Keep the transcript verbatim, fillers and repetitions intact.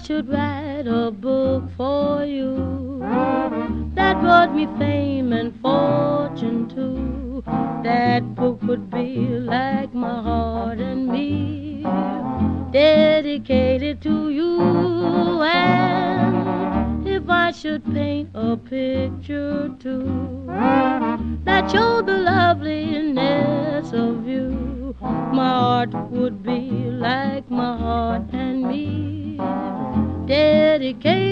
should write a book for you that brought me fame and fortune too, that book would be like my heart and me, dedicated to you. And if I should paint a picture too that showed the loveliness of you, my heart would be like my heart and me, dedicated